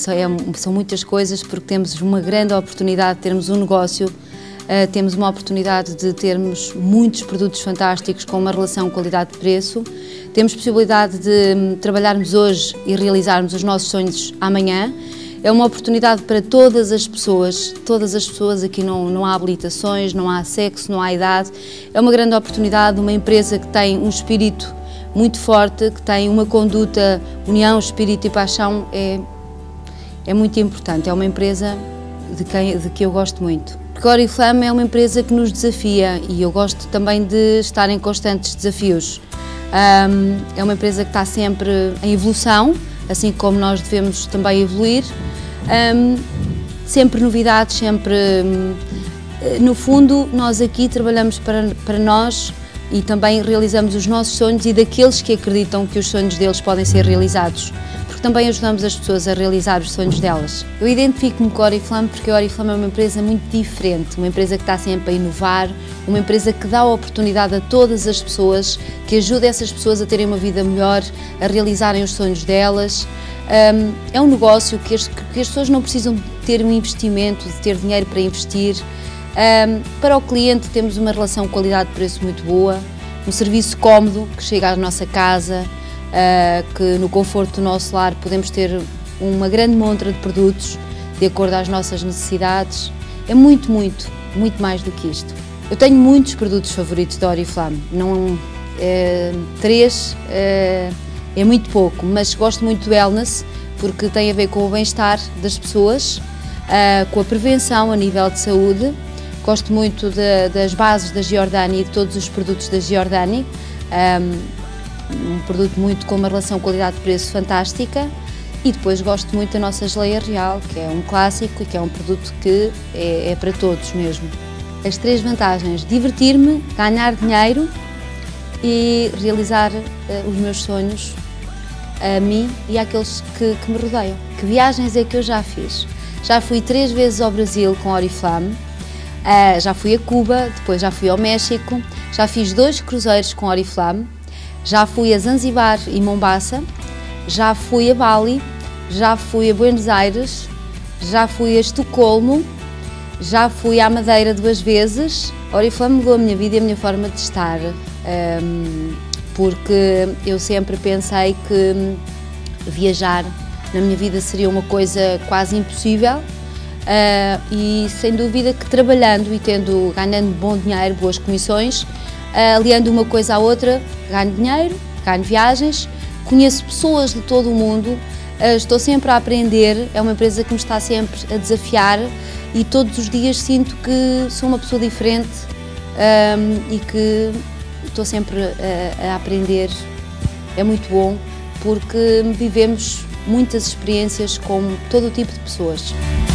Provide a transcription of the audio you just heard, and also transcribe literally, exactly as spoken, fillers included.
são muitas coisas, porque temos uma grande oportunidade de termos um negócio, uh, temos uma oportunidade de termos muitos produtos fantásticos com uma relação qualidade-preço, temos possibilidade de um, trabalharmos hoje e realizarmos os nossos sonhos amanhã. É uma oportunidade para todas as pessoas, todas as pessoas, aqui não, não há habilitações, não há sexo, não há idade. É uma grande oportunidade, uma empresa que tem um espírito muito forte, que tem uma conduta, união, espírito e paixão, é, é muito importante. É uma empresa de, quem, de que eu gosto muito. Porque a Oriflame é uma empresa que nos desafia e eu gosto também de estar em constantes desafios. Um, é uma empresa que está sempre em evolução, assim como nós devemos também evoluir. Um, sempre novidades, sempre... Um, no fundo, nós aqui trabalhamos para, para nós e também realizamos os nossos sonhos e daqueles que acreditam que os sonhos deles podem ser realizados, porque também ajudamos as pessoas a realizar os sonhos delas. Eu identifico-me com a Oriflame porque a Oriflame é uma empresa muito diferente, uma empresa que está sempre a inovar, uma empresa que dá a oportunidade a todas as pessoas, que ajuda essas pessoas a terem uma vida melhor, a realizarem os sonhos delas. Um, é um negócio que as, que as pessoas não precisam de ter um investimento, de ter dinheiro para investir. Um, para o cliente temos uma relação qualidade-preço muito boa, um serviço cómodo que chega à nossa casa, uh, que no conforto do nosso lar podemos ter uma grande montra de produtos de acordo às nossas necessidades. É muito, muito, muito mais do que isto. Eu tenho muitos produtos favoritos da Oriflame, não, é, três é, é muito pouco, mas gosto muito do wellness porque tem a ver com o bem-estar das pessoas, uh, com a prevenção a nível de saúde. Gosto muito de, das bases da Giordani e de todos os produtos da Giordani, um, um produto muito com uma relação qualidade-preço fantástica, e depois gosto muito da nossa geleia real, que é um clássico e que é um produto que é, é para todos mesmo. As três vantagens: divertir-me, ganhar dinheiro e realizar uh, os meus sonhos a mim e àqueles que, que me rodeiam. Que viagens é que eu já fiz? Já fui três vezes ao Brasil com a Oriflame. Uh, já fui a Cuba, depois já fui ao México, já fiz dois cruzeiros com a Oriflame, já fui a Zanzibar e Mombasa, já fui a Bali, já fui a Buenos Aires, já fui a Estocolmo, já fui à Madeira duas vezes. A Oriflame mudou a minha vida e a minha forma de estar, um, porque eu sempre pensei que viajar na minha vida seria uma coisa quase impossível. Uh, e sem dúvida que trabalhando e tendo, ganhando bom dinheiro, boas comissões, uh, aliando uma coisa à outra, ganho dinheiro, ganho viagens, conheço pessoas de todo o mundo, uh, estou sempre a aprender, é uma empresa que me está sempre a desafiar e todos os dias sinto que sou uma pessoa diferente um, e que estou sempre a, a aprender. É muito bom porque vivemos muitas experiências com todo o tipo de pessoas.